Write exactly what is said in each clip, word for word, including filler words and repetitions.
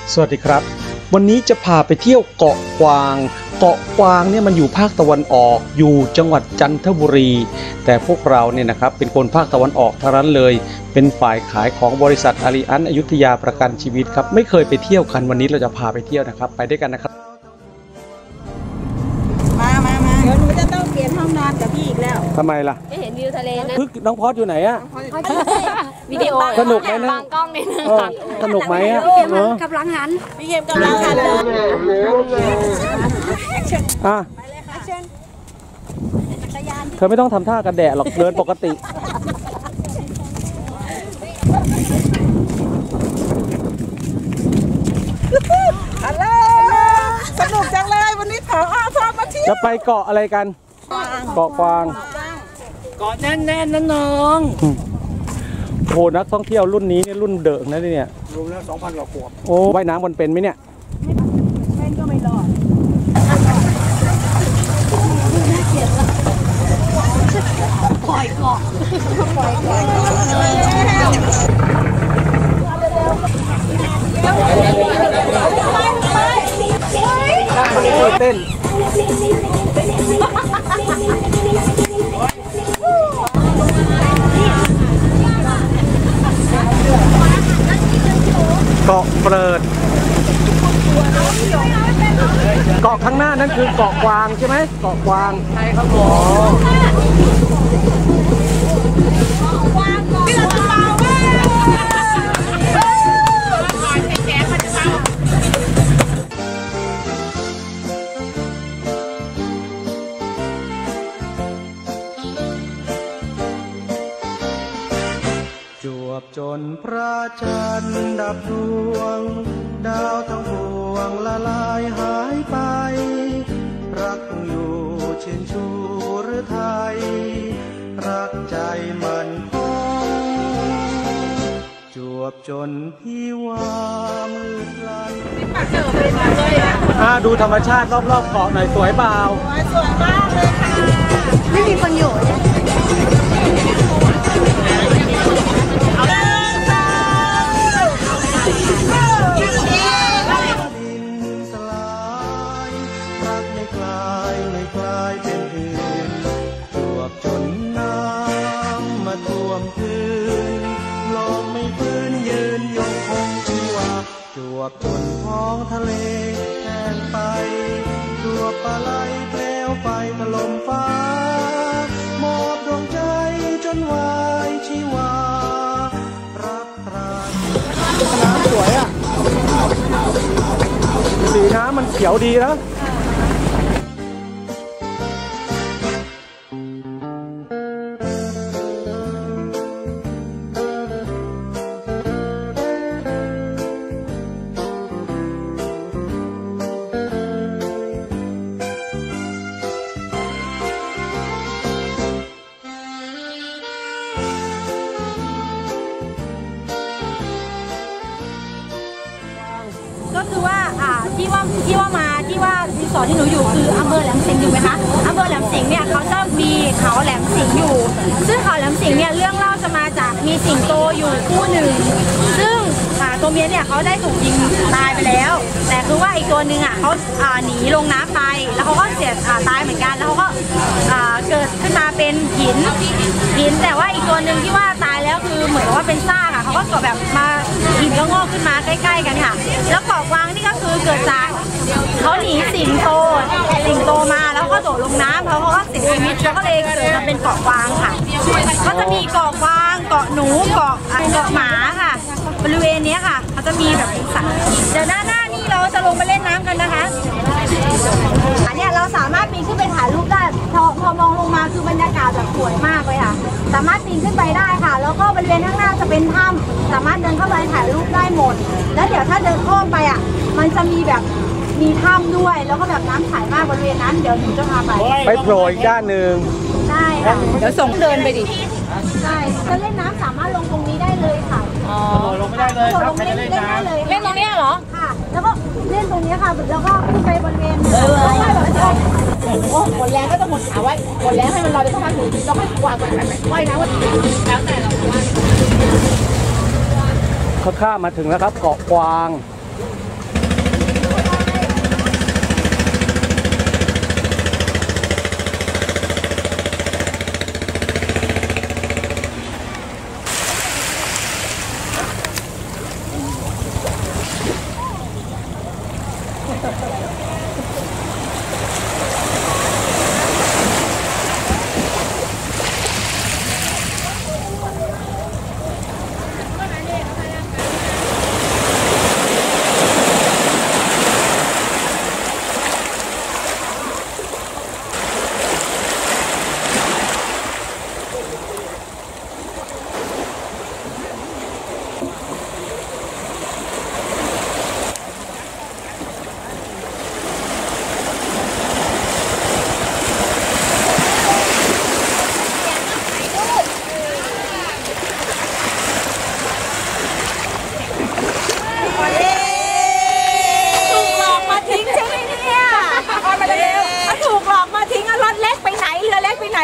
สวัสดีครับวันนี้จะพาไปเที่ยวเกาะกวางเกาะกวางเนี่ยมันอยู่ภาคตะวันออกอยู่จังหวัดจันทบุรีแต่พวกเราเนี่ยนะครับเป็นคนภาคตะวันออกทั้งนั้นเลยเป็นฝ่ายขายของบริษัทอารีอันอยุธยาประกันชีวิตครับไม่เคยไปเที่ยวกันวันนี้เราจะพาไปเที่ยวนะครับไปด้วยกันนะครับมามามาเดี๋ยวหนูจะต้องเปลี่ยนห้องนอนกับพี่อีกแล้วทำไมล่ะไม่เห็นวิวทะเลนะพึกน้องพอดอยู่ไหนอะวิดีโอสนุกไหมนะบางกล้องนิดนึงสนุกไหมอะเนาะกำลังหันพี่เกมกำลังหันเลยอ่ะเธอไม่ต้องทำท่ากันแดดหรอกเดินปกติฮัลโหลสนุกจังเลยวันนี้ผอพามาเที่ยวจะไปเกาะอะไรกันเกาะกวางเกาะแน่นๆนะน้องโอ้นักท่องเที่ยวรุ่นนี้เนี่ยรุ่นเดิมนะเนี่ยรวมแล้ว สองพัน กว่าขวบโอ้ว่ายน้ำบนเป็นไหมเนี่ยเล่นก็ไม่รอดปล่อยเกาะปล่อยเกาะเต้นเกาะเปิดเกาะข้างหน้านั่นคือเกาะกวางใช่ไหมเกาะกวางใช่ครับผมจวบจนพระจันทร์ดับดวงดาวทั้งปวงละลายหายไปรักอยู่เช่นชูหรือไทยรักใจมันคงจวบจนพี่ว่ามืดลันอ่าดูธรรมชาติรอบๆเกาะหน่อยสวยเปล่าสวยมากเลยค่ะไม่มีคนอยู่จวบจนท้องทะเลแห้งไปจวบปลาไหลเปลวไฟถล่มฟ้ามอบดวงใจจนวายชีวารักตราน้ำสวยอ่ะสีน้ำมันเขียวดีนะก็คือว่าอ่าที่ว่าที่ว่ามาที่ว่ารีสอร์ทที่หนูอยู่คืออำเภอแหลมสิงห์อยู่ไหมคะอำเภอแหลมสิงห์เนี่ยเขาจะมีเขาแหลมสิงห์อยู่ซึ่งเขาแหลมสิงห์เนี่ยเรื่องเล่าจะมาจากมีสิงโตอยู่คู่หนึ่งซึ่งอ่าตัวเมียเนี่ยเขาได้ถูกยิงตายไปแล้วแต่คือว่าอีกตัวหนึ่งอ่ะเขาอ่าหนีลงน้ำไปแล้วเขาก็เสียอ่าตายเหมือนกันแล้วเขาก็อ่าเกิดขึ้นมาเป็นหินหินแต่ว่าอีกตัวหนึ่งที่ว่าตายแล้วคือเหมือนว่าเป็นซากอ่ะเขาก็เกิดแบบมาหินก็งอกขึ้นมาใกล้ๆกันค่ะแล้วเกาะกวางนี่ก็คือเกิดจากเขาหนีสิงโตสิงโตมาแล้วก็โดดลงน้ำแล้วเขาก็เสียชีวิตแล้วก็เลยเกิดมาเป็นเกาะกวางค่ะก็จะมีเกาะกวางเกาะหนูเกาะเกาะหมาค่ะบริเวณนี้ค่ะเขาจะมีแบบสัตว์เดี๋ยวหน้าหน้านี่เราจะลงไปเล่นน้ำกันนะคะอันนี้เราสามารถปีนขึ้นไปถ่ายรูปได้พอพอมองลงมาคือบรรยากาศแบบสวยมากเลยค่ะสามารถปีนขึ้นไปได้ค่ะแล้วก็บริเวณข้างหน้าจะเป็นถ้ำสามารถเดินเข้าไปถ่ายรูปได้หมดแล้วเดี๋ยวถ้าเดินเข้าไปอ่ะมันจะมีแบบมีถ้ำด้วยแล้วก็แบบน้ำใสมากบริเวณนั้นเดี๋ยวหนูจะพาไปไปโผล่อีกด้านหนึ่งใช่ค่ะเดี๋ยวส่งเดินไปดิใช่จะเล่นน้ำสามารถลงตรงนี้ได้เลยค่ะอ๋อลงไม่ได้เลยครับใครจะเล่นน้ำเล่นตรงนี้เหรอค่ะแล้วก็เล่นตรงนี้ค่ะแล้วก็ขึ้นไปบริเวณเออโอ้โหหมดแรงก็ต้องหมดขาไว้หมดแรงให้มันลอยไปสักพักหนึ่งแล้วค่อยวางก่อนว่ายน้ำว่าแล้วแต่เราว่าเขาข้ามมาถึงแล้วครับเกาะกวาง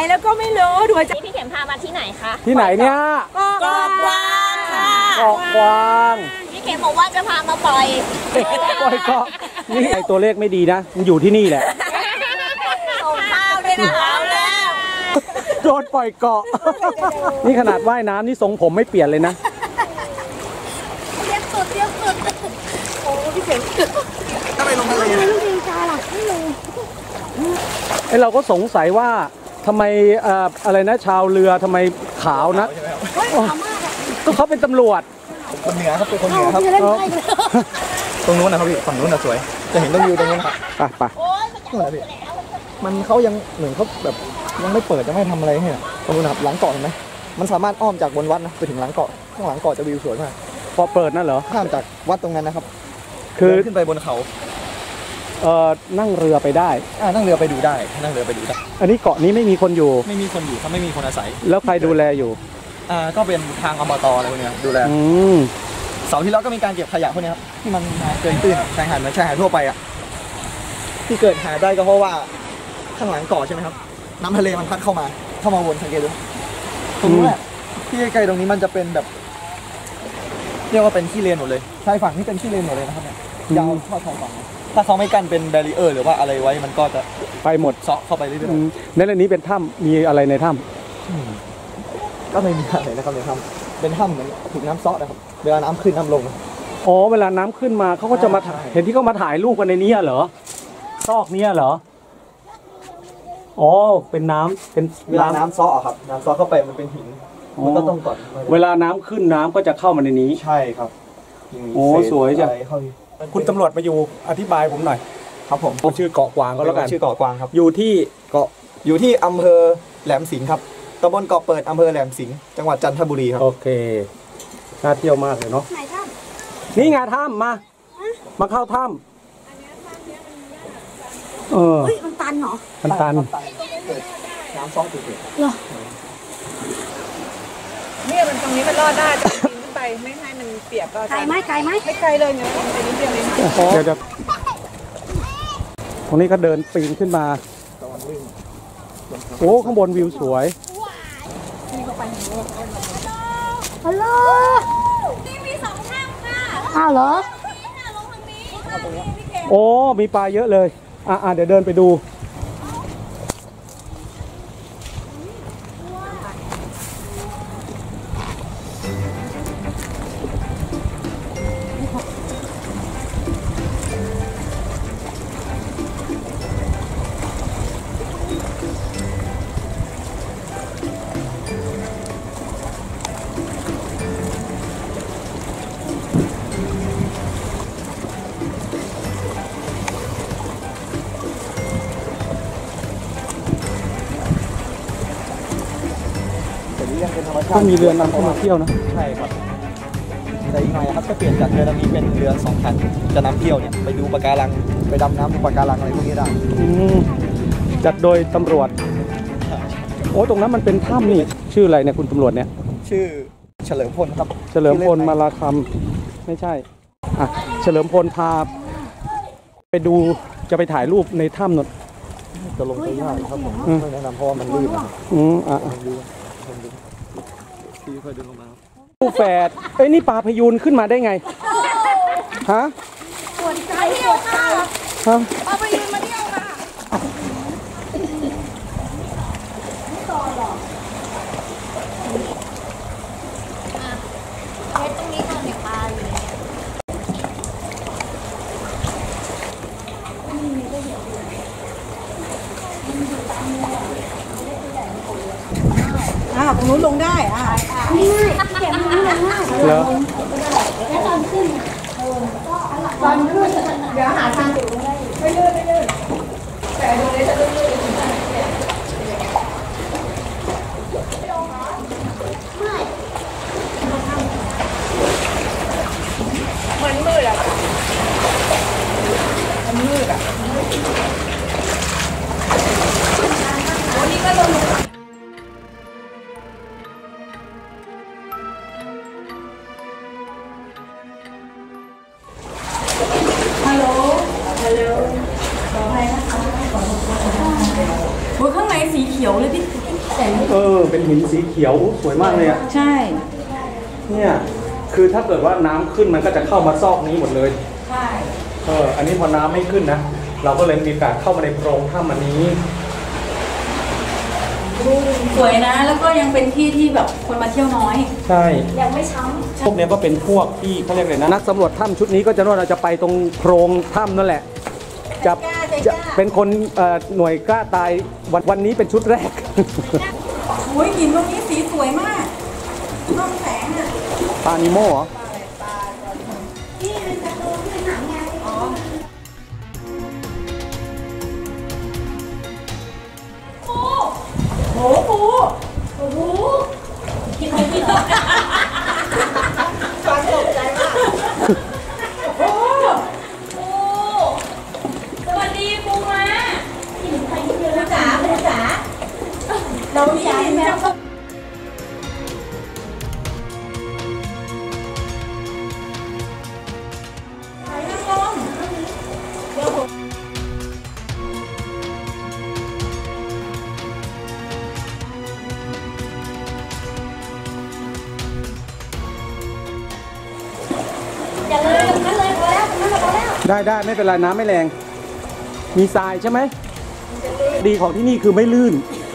แล้วก็ไม่รู้ดูจะพี่เข็มพามาที่ไหนคะที่ไหนเนี่ยเกาะกวางค่ะเกาะกวางพี่เข็มบอกว่าจะพามาปล่อยปล่อยเกาะนี่ไอตัวเลขไม่ดีนะมันอยู่ที่นี่แหละส่งข้าวด้วยนะเอาแล้วโดนปล่อยเกาะนี่ขนาดว่ายน้ำนี่ทรงผมไม่เปลี่ยนเลยนะเรียกสุดเรียกสุดโอ้พี่เข็มถ้าไปลงทะเลนะไอเราก็สงสัยว่าทำไมอะไรนะชาวเรือทำไมขาวนะก็เขาเป็นตำรวจคนเหนือครับเป็นคนเหนือครับตรงนู้นนะครับพี่ฝั่งนู้นน่ะสวยจะเห็นต้นวิวตรงนู้นครับไปไปมันเขายังเหมือนเขาแบบยังไม่เปิดยังไม่ทำอะไรให้ตรงนู้นครับหลังเกาะเห็นไหมมันสามารถอ้อมจากบนวัดนะไปถึงหลังเกาะข้างหลังเกาะจะวิวสวยมากพอเปิดนั่นเหรอข้ามจากวัดตรงนั้นนะครับคือขึ้นไปบนเขาเอ่อนั่งเรือไปได้อ่านั่งเรือไปดูได้นั่งเรือไปดูได้อันนี้เกาะนี้ไม่มีคนอยู่ไม่มีคนอยู่เขาไม่มีคนอาศัยแล้วใครดูแลอยู่อ่าก็เป็นทางอบตอะไรพวกนี้ดูแลอืมเสาร์ที่แล้วก็มีการเก็บขยะพวกนี้ครับที่มันเกินตื้นชายหาดเหมือนชายหาดทั่วไปอ่ะที่เกิดหายได้ก็เพราะว่าข้างหลังเกาะใช่ไหมครับน้ำทะเลมันพัดเข้ามาเข้ามาวนสังเกตดูตรงนี้แหละที่ใกล้ๆตรงนี้มันจะเป็นแบบเรียกว่าเป็นขี้เลนหมดเลยชายฝั่งนี่เป็นขี้เลนหมดเลยนะครับเนี่ยยาวเข้าชายฝั่งถ้าเขาไม่กั้นเป็นแบรีเออร์หรือว่าอะไรไว้มันก็จะไปหมดเซาะเข้าไปเรื่อยๆในเรื่องนี้เป็นถ้ำมีอะไรในถ้ำก็ไม่มีอะไรนะครับในถ้ำเป็นถ้ำเหมือนถูกน้ำเซาะนะครับเวลาน้ำขึ้นน้ำลงอ๋อเวลาน้ำขึ้นมาเขาก็จะมาเห็นที่เขามาถ่ายรูปกันในนี้เหรอซอกนี้เหรออ๋อเป็นน้ำเป็นเวลาน้ำเซาะครับน้ำเซาะเข้าไปมันเป็นหินมันก็ต้องก่อนเวลาน้ำขึ้นน้ำก็จะเข้ามาในนี้ใช่ครับโอ้สวยจังคุณตำรวจมาอยู่อธิบายผมหน่อยครับผมชื่อเกาะกวางก็แล้วกันชื่อเกาะกวางครับอยู่ที่เกาะอยู่ที่อำเภอแหลมสิงห์ครับตำบลเกาะเปิดอำเภอแหลมสิงห์จังหวัดจันทบุรีครับโอเคน่าเที่ยวมากเลยเนาะนี่ไงถ้ำมามาเข้าถ้ำเออมันตันเหรอมันตันน้ำซอสจุดเหรอเนี่ยมันตรงนี้มันรอดได้จะปีนขึ้นไปไม่ให้มันเปียกก็ไกลไหมไกลไหมไม่ไกลเลยเนี่ยไปนิดเดียวเองเดี๋ยวตรงนี้ก็เดินปีนขึ้นมาโอ้ข้างบนวิวสวยฮัลโหลนี่มีสองถ้ำค่ะอ้าวเหรอลงทางนี้โอ้มีปลาเยอะเลยอ่ะเดี๋ยวเดินไปดูต้องมีเรือนำเข้ามาเที่ยวนะใช่ครับแต่อีกหน่อยครับจะเปลี่ยนจากเรือลำนี้เป็นเรือสองคันจะนำเที่ยวเนี่ยไปดูปะการังไปดำน้ำดูปะการังอะไรพวกนี้ได้จัดโดยตำรวจโอ้ตรงนั้นมันเป็นถ้ำนี่ชื่ออะไรเนี่ยคุณตำรวจเนี่ยชื่อเฉลิมพลครับเฉลิมพลมาลาคำไม่ใช่อ่ะเฉลิมพลพาไปดูจะไปถ่ายรูปในถ้ำนั่นจะลงไปยากครับผมไม่แนะนำเพราะว่ามันลื่นอืมอ่ะที่ค่อยเดินลงมาผู้แฝดเอ้ยนี่ปลาพยูนขึ้นมาได้ไงฮะปวดใจปวดใจฮะปลาพยูนมาเที่ยวค่ะต่อหรอเฮ้ยตรงนี้ก่อนเนี่ยปลาอยู่เนี่ยอ่าตรงนู้นลงได้อ่านี่เก็บนี้ลงได้แล้วตอนขึ้นตอนขึ้นเดี๋ยวหาทางติดได้ไม่ลื่นไม่ลื่นแต่ตรงนี้จะลื่นเหมือนมืดอ่ะมันมืดอ่ะวันนี้ก็ลงฮัลโหลฮัลโหลขอให้นะคะขอให้ข้างในสีเขียวเลยพี่แต่นี่เออเป็นหินสีเขียวสวยมากเลยอ่ะใช่เนี่ยคือถ้าเกิดว่าน้ำขึ้นมันก็จะเข้ามาซอกนี้หมดเลยใช่เอออันนี้พอน้ำไม่ขึ้นนะเราก็เลยมีโอกาสเข้ามาในโพรงถ้ำอันนี้สวยนะ แล้วก็ยังเป็นที่ที่แบบคนมาเที่ยวน้อยใช่ยังไม่ช้ำพวกเนี้ยก็เป็นพวกที่เขาเรียกอะไรนะนักสำรวจถ้ำชุดนี้ก็จะว่าเราจะไปตรงโพรงถ้ำนั่นแหละจะจะเป็นคนเอ่อหน่วยกล้าตายวันวันนี้เป็นชุดแรกโอ้ยหินตรงนี้สีสวยมากน้องแสงอ่ะปลานิโม่เหรอโอ้โหโอ้โหกินไปกินไปฟังตกใจมากโอ้โหสวัสดีปูมาปูจ๋าปูจ๋าเรามีอะไรไหมอย่าเลยตรงนั้นเลยพอแล้วตรงนั้นพอแล้วได้ได้ไม่เป็นไรน้ำไม่แรง มีทรายใช่ไหมดีของที่นี่คือไม่ลื่น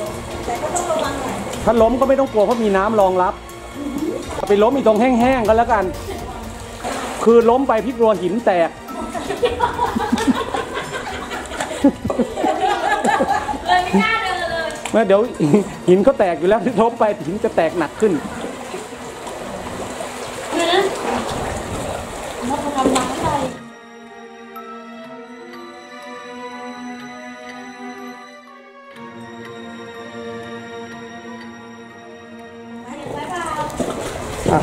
ถ้าล้มก็ไม่ต้องกลัวเพราะมีน้ำรองรับไปล้มอีกตรงแห้งๆก็แล้วกัน คือล้มไปพี่กลัวหินแตกเลยไม่น่าเดินเลยเมื่อเดี๋ยวหินก็แตกอยู่แล้วที่ล้มไปหินจะแตกหนักขึ้นทำน้ำอะไรอ่ะ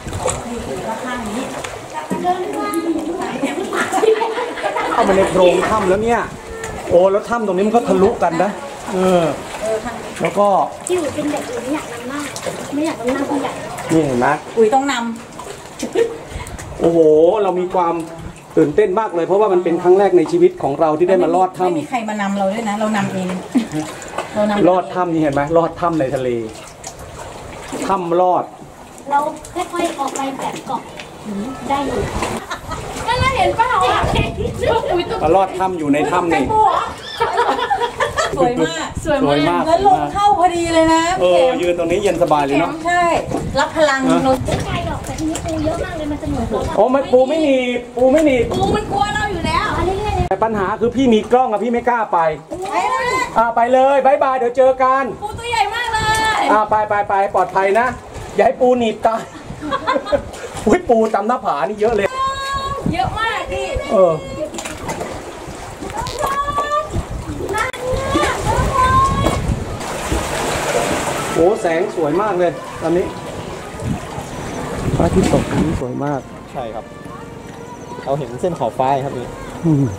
เข้ามาในโพรงถ้ำแล้วเนี่ย โอ้แล้วถ้ำตรงนี้มันก็ทะลุกันนะเออแล้วก็ที่อยู่เป็นแบบอื่นไม่อยากนำหน้าไม่อยากนำหน้าคนใหญ่นี่เห็นไหมอุ๋ยต้องนโอ้โห เรามีความตื่นเต้นมากเลย เพราะว่ามันเป็นครั้งแรกในชีวิตของเราที่ำได้มาลอดถ้ไม่มีใครมานำเราด้วยนะ เรานำเองเรานำำลอดถ้ำนี่เห็นไหมลอดถ้ำในทะเลถ้ำลอดเราค่อยๆออกไปแบบเกาะหินได้อยู่ก็เราเห็นเปล่าอ่ะอุ๋ยต้องมาลอดถ้ำอยู่ในถ้ำนี่สวยมากสวยมากแล้วลมเข้าพอดีเลยนะเออยืนตรงนี้เย็นสบายเลยแข็เนาะงใช่ รับพลังนนไม่ไกลหรอกแต่ทีนี้ปูเยอะมากเลยมันจะเหมือนเราโอ้ไม่ปูไม่หนีบปูไม่หนีบปูมันกลัวเราอยู่แล้วเอาเรื่อยๆเลยแต่ปัญหาคือพี่มีกล้องอะพี่ไม่กล้าไปไปเลยอ่าไปเลยบายบายเดี๋ยวเจอกันปูตัวใหญ่มากเลยอ่าไปไปไปปลอดภัยนะอย่าให้ปูหนีบตาย อุ้ยปูจำหน้าผานี่เยอะเลยเยอะมากพี่เออโอ้แสงสวยมากเลยตอนนี้พระอาทิตย์ตกนี้สวยมากใช่ครับ เราเห็นเส้นขอบฟ้าครับนี่อืม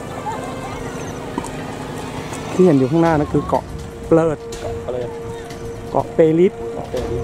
ที่เห็นอยู่ข้างหน้านั่นคือเกาะเปลิดก็เลยเกาะเปริสออกไปดี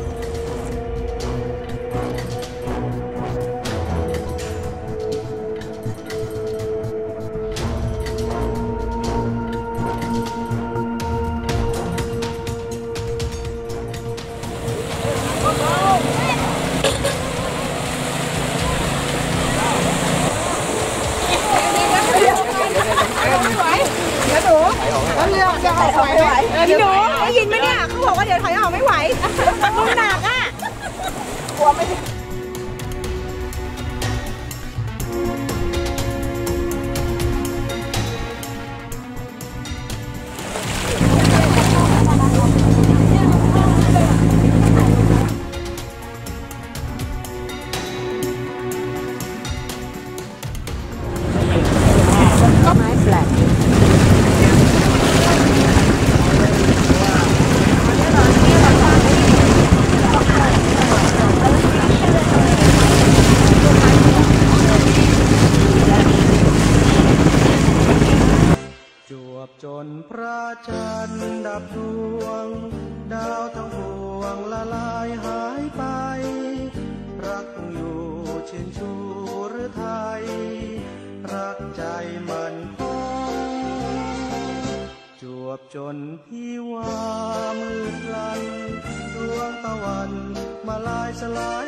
พี่หนูได้ยินไหมเนี่ยเขาบอกว่าเดี๋ยวถอยออกไม่ไหวมันหนักอ่ะกลัวไม่ถึงจวบจนพระจันทร์ดับดวง ดาวทั้งปวงละลายหายไป รักคงอยู่เช่นชูหรือไทย รักใจมันคงจวบจนพี่ว่ามืดลันดวงตะวันมาลายสลาย